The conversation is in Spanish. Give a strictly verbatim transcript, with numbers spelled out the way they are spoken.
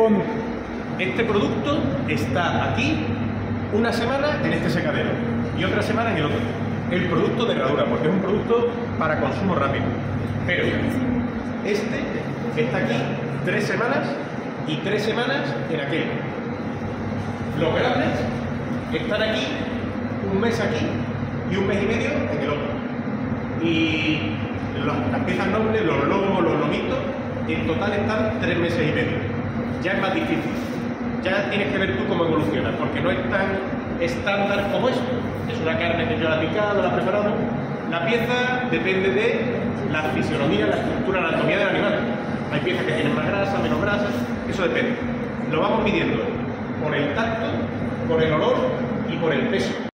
Este producto está aquí una semana en este secadero y otra semana en el otro. El producto de herradura, porque es un producto para consumo rápido. Pero este está aquí tres semanas y tres semanas en aquel. Los grandes están aquí un mes aquí y un mes y medio en el otro. Y las, las piezas nobles, los lomos, los lomitos, en total están tres meses y medio. Ya es más difícil. Ya tienes que ver tú cómo evoluciona, porque no es tan estándar como esto. Es una carne que yo la he picado, la he preparado. La pieza depende de la fisionomía, la estructura, la anatomía del animal. Hay piezas que tienen más grasa, menos grasa, eso depende. Lo vamos midiendo por el tacto, por el olor y por el peso.